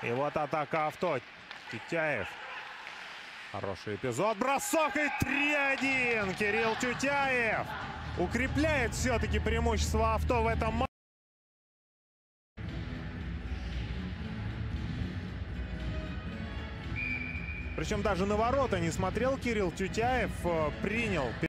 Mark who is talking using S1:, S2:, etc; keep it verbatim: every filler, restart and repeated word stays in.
S1: И вот атака авто. Тютяев. Хороший эпизод. Бросок и три один. Кирилл Тютяев укрепляет все-таки преимущество авто в этом матче. Причем даже на ворота не смотрел Кирилл Тютяев, принял